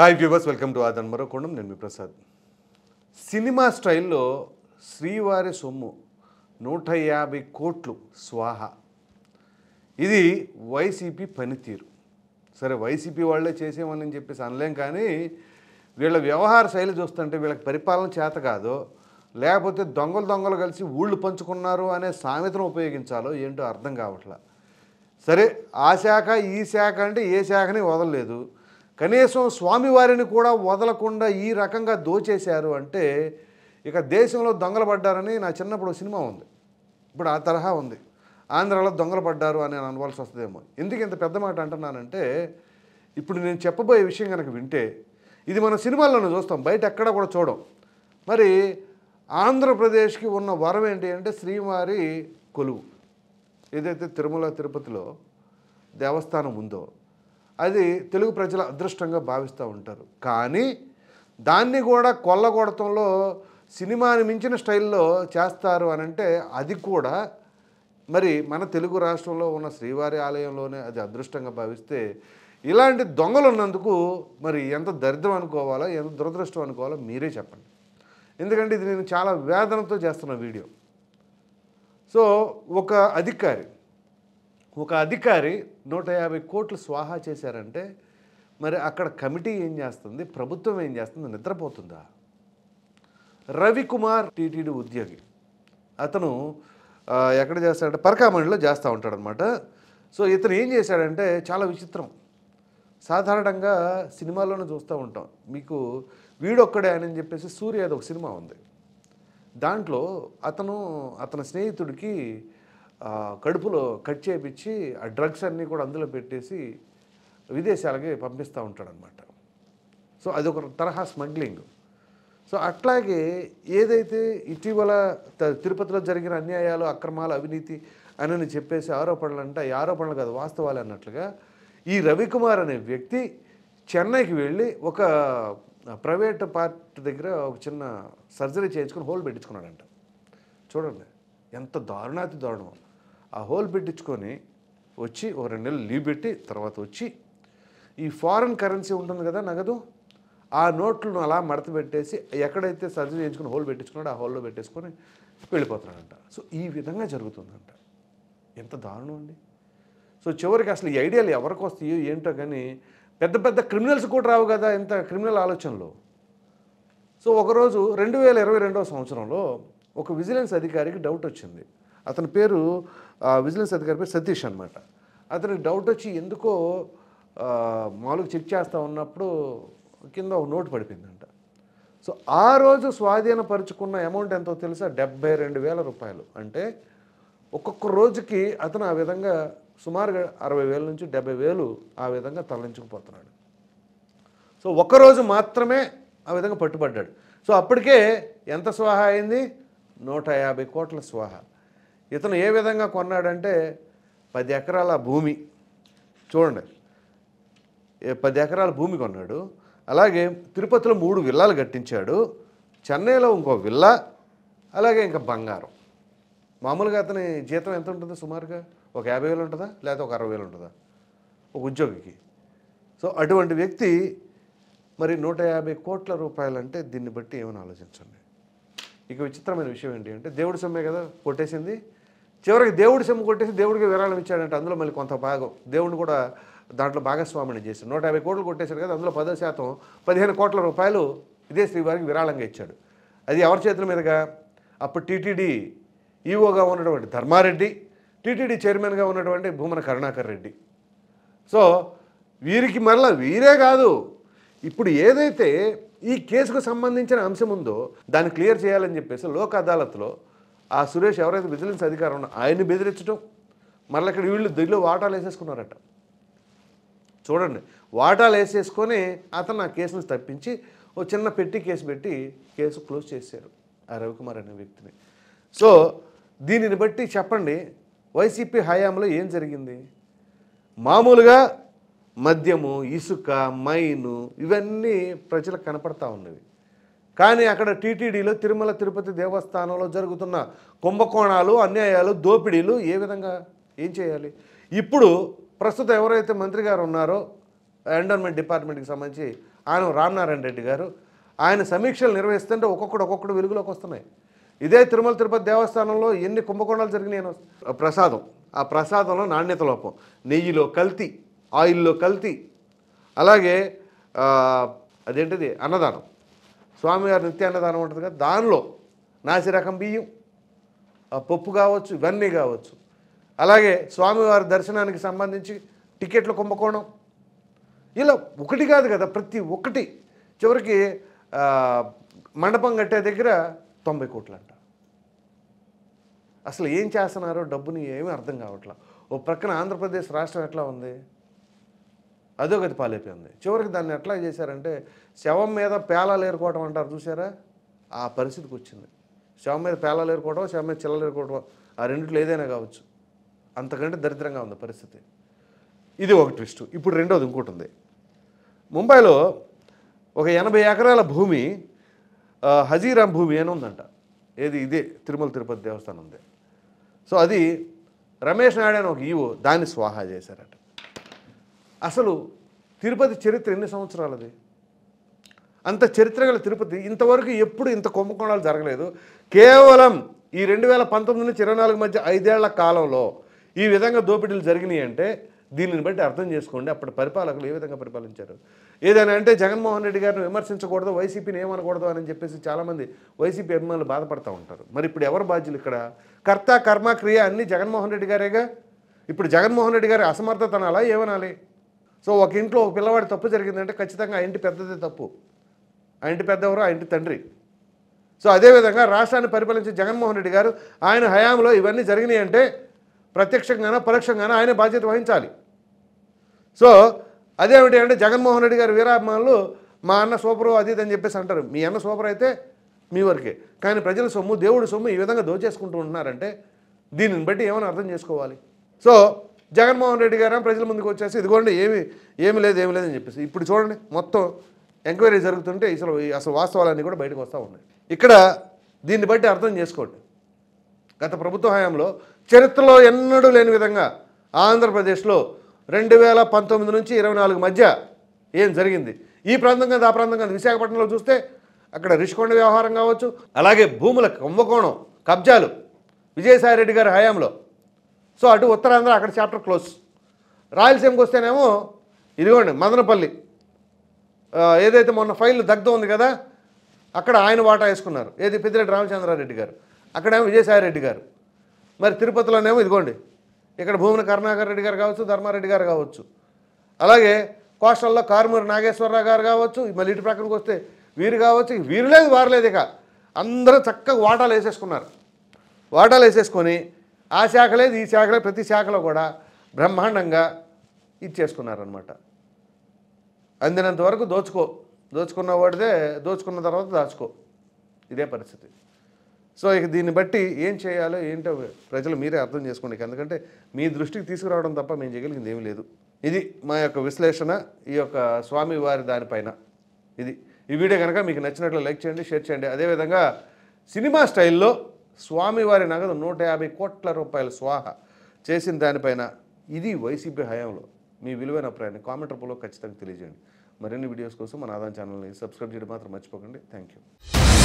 Hi viewers, welcome to ఆదన్ మరోకొండం. నేను మీ ప్రసాద్. సినిమా స్టైల్లో శ్రీవారి సొమ్ము 150 కోట్లు స్వాహ. ఇది వైసీపీ పనితీరు. సరే, వైసీపీ వాళ్ళే చేసేమని చెప్పేసి అనలేం, కానీ వీళ్ళ వ్యవహార శైలి చూస్తుంటే వీళ్ళకి పరిపాలన చేత కాదో, లేకపోతే దొంగలు కలిసి ఊళ్ళు పంచుకున్నారు అనే సామెతను ఉపయోగించాలో ఏంటో అర్థం కావట్లా. సరే, ఆ శాఖ ఈ శాఖ అంటే ఏ శాఖని వదలలేదు, కనీసం స్వామివారిని కూడా వదలకుండా ఈ రకంగా దోచేశారు అంటే ఇక దేశంలో దొంగలు పడ్డారని నా చిన్నప్పుడు సినిమా ఉంది. ఇప్పుడు ఆ తరహా ఉంది. ఆంధ్రాలో దొంగలు పడ్డారు అని అనుకోవాల్సి వస్తుందేమో. ఎందుకు ఇంత పెద్ద మాట అంటున్నానంటే, ఇప్పుడు నేను చెప్పబోయే విషయం కనుక వింటే ఇది మన సినిమాల్లోనే చూస్తాం, బయట ఎక్కడ కూడా చూడం. మరి ఆంధ్రప్రదేశ్కి ఉన్న వరం ఏంటి అంటే శ్రీవారి కొలువు. ఏదైతే తిరుమల తిరుపతిలో దేవస్థానం ఉందో అది తెలుగు ప్రజల అదృష్టంగా భావిస్తూ ఉంటారు. కానీ దాన్ని కూడా కొల్లగొడతంలో సినిమాని మించిన స్టైల్లో చేస్తారు అని అంటే అది కూడా మరి మన తెలుగు రాష్ట్రంలో ఉన్న శ్రీవారి ఆలయంలోనే అది అదృష్టంగా భావిస్తే, ఇలాంటి దొంగలు ఉన్నందుకు మరి ఎంత దరిద్రం అనుకోవాలో, ఎంత దురదృష్టం అనుకోవాలో మీరే చెప్పండి. ఎందుకంటే ఇది నేను చాలా వేదనతో చేస్తున్న వీడియో. సో ఒక అధికారి 150 కోట్లు స్వాహా చేశారంటే మరి అక్కడ కమిటీ ఏం చేస్తుంది, ప్రభుత్వం ఏం చేస్తుంది, నిద్రపోతుందా? రవికుమార్ టీటీడీ ఉద్యోగి, అతను ఎక్కడ చేస్తాడంటే పరకామణిలో చేస్తూ ఉంటాడనమాట. సో ఇతను ఏం చేశాడంటే చాలా విచిత్రం. సాధారణంగా సినిమాల్లోనే చూస్తూ ఉంటాం. మీకు వీడొక్కడే అని చెప్పేసి సూర్య ఒక సినిమా ఉంది. దాంట్లో అతని స్నేహితుడికి కడుపులో కట్ చేయించి ఆ డ్రగ్స్ అన్నీ కూడా అందులో పెట్టేసి విదేశాలకి పంపిస్తూ ఉంటాడనమాట. సో అదొక తరహా స్మగ్లింగ్. సో అట్లాగే ఏదైతే ఇటీవల తిరుపతిలో జరిగిన అన్యాయాలు, అక్రమాలు, అవినీతి అని చెప్పేసి ఆరోపణలు అంటే ఈ ఆరోపణలు కాదు, వాస్తవాలు అన్నట్లుగా ఈ రవికుమార్ అనే వ్యక్తి చెన్నైకి వెళ్ళి ఒక ప్రైవేట్ పార్ట్ దగ్గర ఒక చిన్న సర్జరీ చేయించుకొని హోల్ పెట్టించుకున్నాడంట. చూడండి ఎంత దారుణాతి దారుణం. ఆ హోల్ పెట్టించుకొని వచ్చి ఒక 2 నెలలు లీవ్ పెట్టి తర్వాత వచ్చి ఈ ఫారెన్ కరెన్సీ ఉంటుంది కదా, నగదు, ఆ నోట్లను అలా మడత పెట్టేసి ఎక్కడైతే సర్జరీ చేయించుకుని హోల్ పెట్టించుకున్నాడో ఆ హోల్లో పెట్టేసుకొని వెళ్ళిపోతున్నాడంట. సో ఈ విధంగా జరుగుతుందంట. ఎంత దారుణం అండి. సో చివరికి అసలు ఈ ఐడియాలు ఎవరికి వస్తాయో ఏంటో, కానీ పెద్ద పెద్ద క్రిమినల్స్ కూడా రావు కదా ఇంత క్రిమినల్ ఆలోచనలు. సో ఒకరోజు 2022వ సంవత్సరంలో ఒక విజిలెన్స్ అధికారికి డౌట్ వచ్చింది. అతని పేరు విజిలెన్స్ అధికారి పేరు సతీష్ అనమాట. అతనికి డౌట్ వచ్చి ఎందుకో మామూలుగా చెక్ చేస్తూ ఉన్నప్పుడు కింద ఒక నోటు పడిపోయిందంట. సో ఆ రోజు స్వాధీనపరుచుకున్న అమౌంట్ ఎంతో తెలుసా? 72,000 రూపాయలు. అంటే ఒక్కొక్క రోజుకి అతను ఆ విధంగా సుమారుగా 60,000 నుంచి 70,000 ఆ విధంగా తరలించుకుపోతున్నాడు. సో ఒక్కరోజు మాత్రమే ఆ విధంగా పట్టుబడ్డాడు. సో అప్పటికే ఎంత స్వాహ అయింది? 150 కోట్ల స్వాహ. ఇతను ఏ విధంగా కొన్నాడంటే 10 ఎకరాల భూమి. చూడండి, 10 ఎకరాల భూమి కొన్నాడు. అలాగే తిరుపతిలో 3 విల్లాలు కట్టించాడు. చెన్నైలో ఇంకో విల్లా, అలాగే ఇంకా బంగారం. మామూలుగా అతని జీతం ఎంత ఉంటుంది? సుమారుగా ఒక 50,000 ఉంటుందా, లేకపోతే ఒక 60,000 ఉంటుందా ఒక ఉద్యోగికి? సో అటువంటి వ్యక్తి మరి 150 కోట్ల రూపాయలు అంటే దీన్ని బట్టి ఏమని ఆలోచించండి. ఇక విచిత్రమైన విషయం ఏంటి అంటే, దేవుడి సొమ్మే కదా కొట్టేసింది. చివరికి దేవుడి సొమ్ము కొట్టేసి దేవుడికి విరాళం ఇచ్చాడంటే అందులో మళ్ళీ కొంత భాగం దేవుడిని కూడా దాంట్లో భాగస్వామిని చేసి 150 కోట్లు కొట్టేశాడు కదా, అందులో 10% 15 కోట్ల రూపాయలు ఇదే శ్రీవారికి విరాళంగా ఇచ్చాడు. అది ఎవరి చేతుల మీదుగా? అప్పుడు టీటీడీ ఈఓగా ఉన్నటువంటి ధర్మారెడ్డి, టీటీడీ చైర్మన్గా ఉన్నటువంటి భూమన కరుణాకర్ రెడ్డి. సో వీరికి మరలా వీరే కాదు, ఇప్పుడు ఏదైతే ఈ కేసుకు సంబంధించిన అంశం ఉందో దాన్ని క్లియర్ చేయాలని చెప్పేసి లోక్ అదాలత్లో ఆ సురేష్ ఎవరైతే విజిలెన్స్ అధికారం ఉన్నా ఆయన్ని బెదిరించడం, మళ్ళీ ఇక్కడ వీళ్ళు దిల్లో వాటాలు వేసేసుకున్నారట. చూడండి, వాటాలు వేసేసుకొని అతను ఆ కేసును తప్పించి ఓ చిన్న పెట్టి కేసు పెట్టి కేసు క్లోజ్ చేశారు ఆ రవికుమార్ అనే వ్యక్తిని. సో దీనిని బట్టి చెప్పండి, వైసీపీ హయాంలో ఏం జరిగింది? మామూలుగా మద్యము, ఇసుక, మైను ఇవన్నీ ప్రజలకు కనపడతా ఉన్నవి. కానీ అక్కడ టీటీడీలో తిరుమల తిరుపతి దేవస్థానంలో జరుగుతున్న కుంభకోణాలు, అన్యాయాలు, దోపిడీలు ఏ విధంగా ఏం చేయాలి? ఇప్పుడు ప్రస్తుతం ఎవరైతే మంత్రి గారు ఉన్నారో ఎండోన్మెంట్ డిపార్ట్మెంట్కి సంబంధించి ఆయన రామనారాయణ రెడ్డి గారు ఆయన సమీక్షలు నిర్వహిస్తుంటే ఒక్కొక్కడు వెలుగులోకి వస్తున్నాయి. ఇదే తిరుమల తిరుపతి దేవస్థానంలో ఎన్ని కుంభకోణాలు జరిగినాయి. ప్రసాదం, ఆ ప్రసాదంలో నాణ్యత లోపం, నెయ్యిలో కల్తీ, ఆయిల్లో కల్తీ, అలాగే అదేంటిది అన్నదానం, స్వామివారి నిత్య అన్నదానం ఉంటుంది కదా, దానిలో నాసిరకం బియ్యం, పప్పు కావచ్చు, ఇవన్నీ కావచ్చు. అలాగే స్వామివారి దర్శనానికి సంబంధించి టికెట్ల కుంభకోణం, ఇలా ఒకటి కాదు కదా, ప్రతి ఒక్కటి. చివరికి మండపం కట్టే దగ్గర 90 కోట్లు అంట. అసలు ఏం చేస్తున్నారో డబ్బుని ఏమీ అర్థం కావట్లా. ఓ ప్రక్కన ఆంధ్రప్రదేశ్ రాష్ట్రం ఎట్లా ఉంది, అధోగతి పాలైపోయింది. చివరికి దాన్ని ఎట్లా చేశారంటే శవం మీద పేలాలు ఏరుకోవటం అంటారు చూసారా, ఆ పరిస్థితికి వచ్చింది. శవం మీద పేలాలు ఏరుకోవడం, శవం మీద చిల్లలు ఏరుకోవడం, ఆ రెండిట్లో ఏదైనా కావచ్చు. అంతకంటే దరిద్రంగా ఉంది పరిస్థితి. ఇది ఒక ట్విస్ట్. ఇప్పుడు రెండోది ఇంకోటి ఉంది. ముంబైలో ఒక 80 ఎకరాల భూమి హజీరామ్ భూమి అని ఉందంట. ఏది ఇదే తిరుమల తిరుపతి దేవస్థానం ఉంది. సో అది రమేష్ నాయుడు అని ఒక ఈవో దాన్ని స్వాహా చేశారట. అసలు తిరుపతి చరిత్ర ఎన్ని సంవత్సరాలది? అంత చరిత్ర గల తిరుపతి ఇంతవరకు ఎప్పుడు ఇంత కుంభకోణాలు జరగలేదు. కేవలం ఈ 2019 నుంచి 24 మధ్య 5 ఏళ్ల కాలంలో ఈ విధంగా దోపిడీలు జరిగినాయి అంటే దీనిని బట్టి అర్థం చేసుకోండి అప్పటి పరిపాలకులు ఏ విధంగా పరిపాలించారు. ఏదైనా అంటే జగన్మోహన్ రెడ్డి గారిని విమర్శించకూడదు, వైసీపీని ఏమనకూడదు అని చెప్పేసి చాలామంది వైసీపీ అభిమానులు బాధపడుతూ ఉంటారు. మరి ఇప్పుడు ఎవరు బాధ్యులు ఇక్కడ? కర్త కర్మ క్రియ అన్నీ జగన్మోహన్ రెడ్డి గారేగా. ఇప్పుడు జగన్మోహన్ రెడ్డి గారి అసమర్థత అనాలా ఏమనాలి? సో ఒక ఇంట్లో ఒక పిల్లవాడి తప్పు జరిగిందంటే ఖచ్చితంగా ఆ ఇంటి పెద్దదే తప్పు. ఆ ఇంటి పెద్దెవరో ఆ ఇంటి తండ్రి. సో అదేవిధంగా రాష్ట్రాన్ని పరిపాలించే జగన్మోహన్ రెడ్డి గారు ఆయన హయాంలో ఇవన్నీ జరిగినాయి అంటే ప్రత్యక్షంగానో పరోక్షంగానో ఆయనే బాధ్యత వహించాలి. సో అదేమిటి అంటే జగన్మోహన్ రెడ్డి గారు వీరాభిమానులు మా అన్న సూపరు అది ఇది అని చెప్పేసి అంటారు. మీ అన్న సూపర్ అయితే మీ వరకే, కానీ ప్రజల సొమ్ము దేవుడి సొమ్ము ఈ విధంగా దోచేసుకుంటూ ఉంటున్నారంటే దీనిని బట్టి ఏమైనా అర్థం చేసుకోవాలి. సో జగన్మోహన్ రెడ్డి గారు ప్రజల ముందుకు వచ్చేసి ఇదిగోండి ఏమి లేదని చెప్పేసి ఇప్పుడు చూడండి మొత్తం ఎంక్వైరీ జరుగుతుంటే అసలు వాస్తవాలన్నీ కూడా బయటకు వస్తూ ఉన్నాయి. ఇక్కడ దీన్ని బట్టి అర్థం చేసుకోండి. గత ప్రభుత్వ హయాంలో చరిత్రలో ఎన్నడూ లేని విధంగా ఆంధ్రప్రదేశ్లో 2019 నుంచి 24 మధ్య ఏం జరిగింది, ఈ ప్రాంతం కాదు ఆ ప్రాంతం కాదు, విశాఖపట్నంలో చూస్తే అక్కడ రిషికొండ వ్యవహారం కావచ్చు, అలాగే భూముల కుంభకోణం కబ్జాలు విజయసాయి రెడ్డి గారి హయాంలో. సో అటు ఉత్తరాంధ్ర అక్కడ చాప్టర్ క్లోజ్. రాయలసీమకి వస్తేనేమో ఇదిగోండి మదనపల్లి ఏదైతే మొన్న ఫైల్ దగ్ధం ఉంది కదా, అక్కడ ఆయన వాటా వేసుకున్నారు. ఏది పెద్దిరెడ్డి రామచంద్రారెడ్డి గారు, అక్కడేమో విజయసాయి రెడ్డి గారు. మరి తిరుపతిలోనేమో ఇదిగోండి ఇక్కడ భూమిని కరుణాకర్ రెడ్డి గారు కావచ్చు, ధర్మారెడ్డి గారు కావచ్చు, అలాగే కోస్టల్లో కారుమూరి నాగేశ్వరరావు గారు కావచ్చు, మళ్ళీ ఇటు ప్రక్కనకి వస్తే వీరు కావచ్చు. వీరు లేదు వారు లేదు, ఇక అందరూ చక్కగా వాటాలు వేసేసుకున్నారు. వాటాలు వేసేసుకొని ఆ శాఖ లేదు ఈ శాఖ లేదు, ప్రతి శాఖలో కూడా బ్రహ్మాండంగా ఇచ్చేసుకున్నారనమాట. అందినంత వరకు దోచుకున్న వాడిదే, దోచుకున్న తర్వాత దాచుకో, ఇదే పరిస్థితి. సో ఇక దీన్ని బట్టి ఏం చేయాలో ఏంటో ప్రజలు మీరే అర్థం చేసుకోండి. ఎందుకంటే మీ దృష్టికి తీసుకురావడం తప్ప మేము చేయగలిగింది ఏమీ లేదు. ఇది మా యొక్క విశ్లేషణ ఈ యొక్క స్వామివారి దానిపైన. ఈ వీడియో కనుక మీకు నచ్చినట్లు లైక్ చేయండి, షేర్ చేయండి. అదేవిధంగా సినిమా స్టైల్లో స్వామివారి నగదు 150 కోట్ల రూపాయల స్వాహ చేసిన దానిపైన ఇది వైసీపీ హయాంలో మీ విలువైన అభిప్రాయాన్ని కామెంట్ రూపంలో ఖచ్చితంగా తెలియజేయండి. మరిన్ని వీడియోస్ కోసం మన ఆదాన్ ఛానల్ని సబ్స్క్రైబ్ చేయడం మాత్రం మర్చిపోకండి. Thank you.